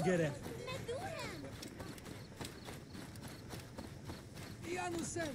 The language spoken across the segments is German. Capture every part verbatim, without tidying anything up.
Geren. Janusen!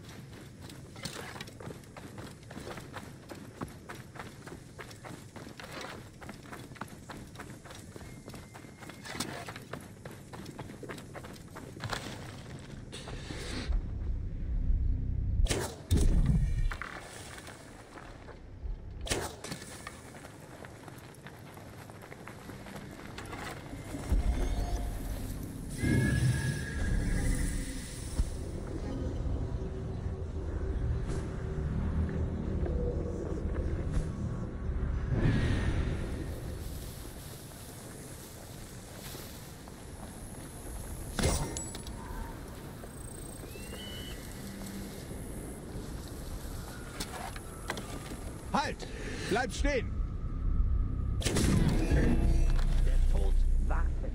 Halt! Bleib stehen! Der Tod wartet.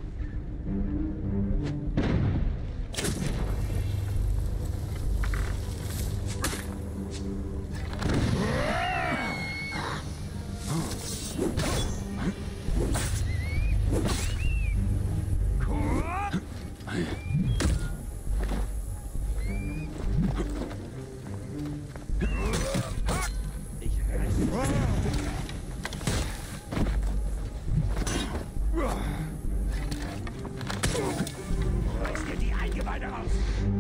Reiß dir die Eingeweide raus!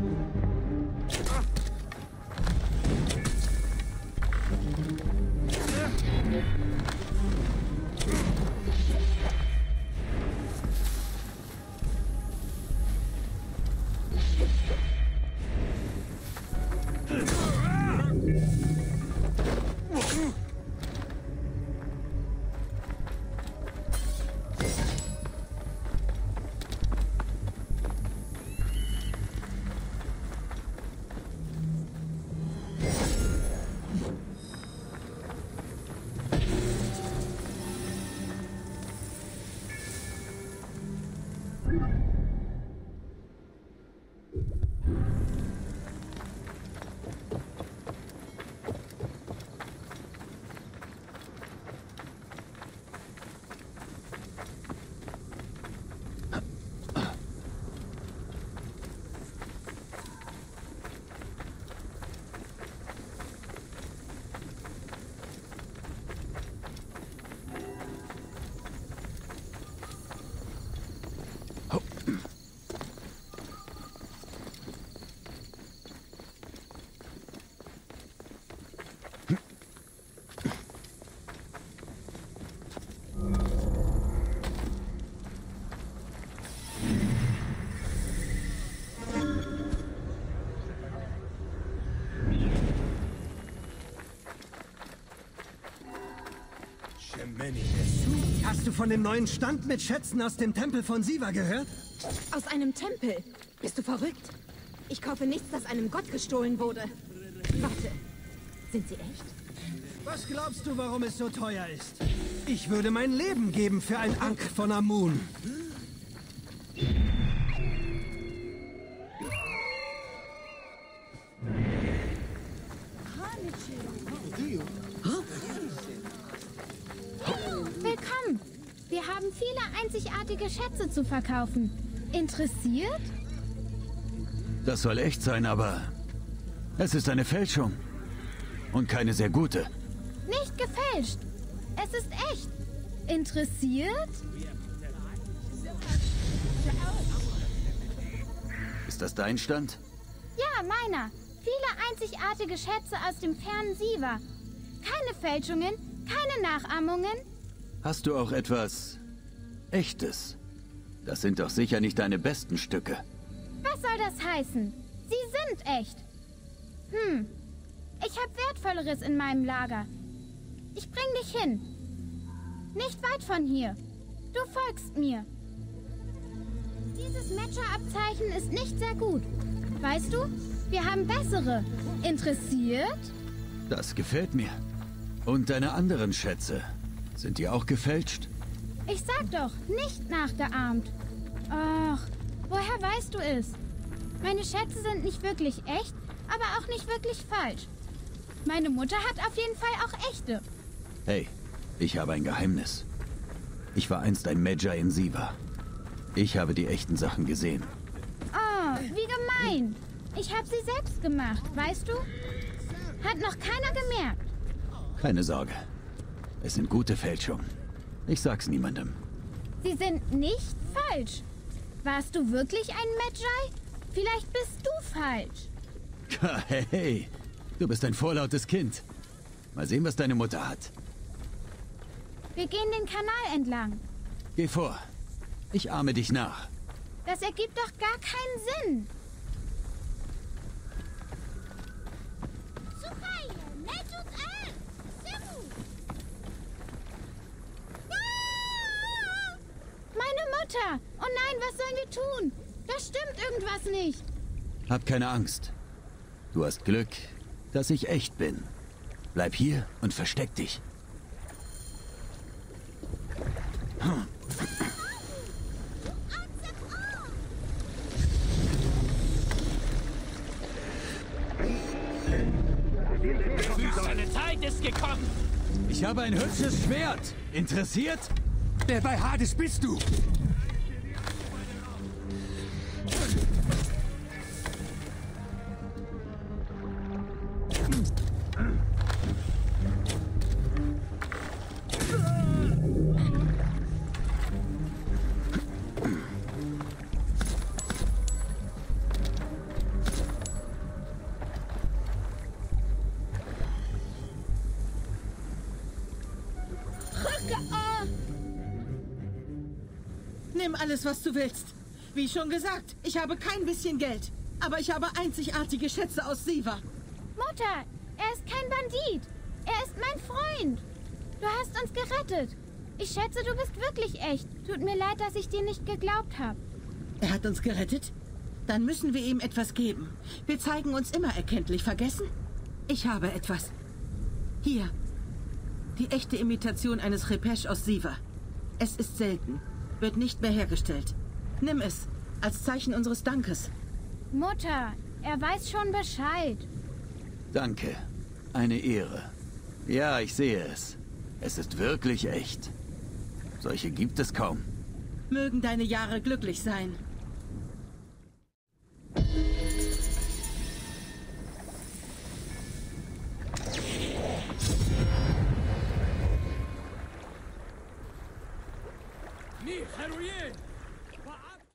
Hast du von dem neuen Stand mit Schätzen aus dem Tempel von Siva gehört? Aus einem Tempel? Bist du verrückt? Ich kaufe nichts, das einem Gott gestohlen wurde. Warte, sind sie echt? Was glaubst du, warum es so teuer ist? Ich würde mein Leben geben für ein Ankh von Amun. Willkommen! Wir haben viele einzigartige Schätze zu verkaufen. Interessiert? Das soll echt sein, aber es ist eine Fälschung. Und keine sehr gute. Nicht gefälscht. Es ist echt. Interessiert? Ist das dein Stand? Ja, meiner. Viele einzigartige Schätze aus dem fernen Siva. Keine Fälschungen, keine Nachahmungen. Hast du auch etwas Echtes? Das sind doch sicher nicht deine besten Stücke. Was soll das heißen? Sie sind echt. Hm. Ich habe Wertvolleres in meinem Lager. Ich bring dich hin. Nicht weit von hier. Du folgst mir. Dieses Matcher-Abzeichen ist nicht sehr gut. Weißt du, wir haben bessere. Interessiert? Das gefällt mir. Und deine anderen Schätze, sind die auch gefälscht? Ich sag doch, nicht nachgeahmt. Ach, woher weißt du es? Meine Schätze sind nicht wirklich echt, aber auch nicht wirklich falsch. Meine Mutter hat auf jeden Fall auch echte. Hey, ich habe ein Geheimnis. Ich war einst ein Magi in Siva. Ich habe die echten Sachen gesehen. Oh, wie gemein. Ich habe sie selbst gemacht, weißt du? Hat noch keiner gemerkt. Keine Sorge. Es sind gute Fälschungen. Ich sag's niemandem. Sie sind nicht falsch. Warst du wirklich ein Magi? Vielleicht bist du falsch. Hey, hey, du bist ein vorlautes Kind. Mal sehen, was deine Mutter hat. Wir gehen den Kanal entlang. Geh vor. Ich ahme dich nach. Das ergibt doch gar keinen Sinn. Meine Mutter! Oh nein, was sollen wir tun? Da stimmt irgendwas nicht. Hab keine Angst. Du hast Glück, dass ich echt bin. Bleib hier und versteck dich. Hm. Deine Zeit ist gekommen. Ich habe ein hübsches Schwert. Interessiert? Wer bei Hades bist du? Nimm alles, was du willst. Wie schon gesagt, ich habe kein bisschen Geld. Aber ich habe einzigartige Schätze aus Siva. Mutter, er ist kein Bandit. Er ist mein Freund. Du hast uns gerettet. Ich schätze, du bist wirklich echt. Tut mir leid, dass ich dir nicht geglaubt habe. Er hat uns gerettet? Dann müssen wir ihm etwas geben. Wir zeigen uns immer erkenntlich. Vergessen? Ich habe etwas. Hier. Die echte Imitation eines Repesh aus Siva. Es ist selten. Wird nicht mehr hergestellt. Nimm es, als Zeichen unseres Dankes. Mutter, er weiß schon Bescheid. Danke. Eine Ehre. Ja, ich sehe es. Es ist wirklich echt. Solche gibt es kaum. Mögen deine Jahre glücklich sein. Ni Heroyen!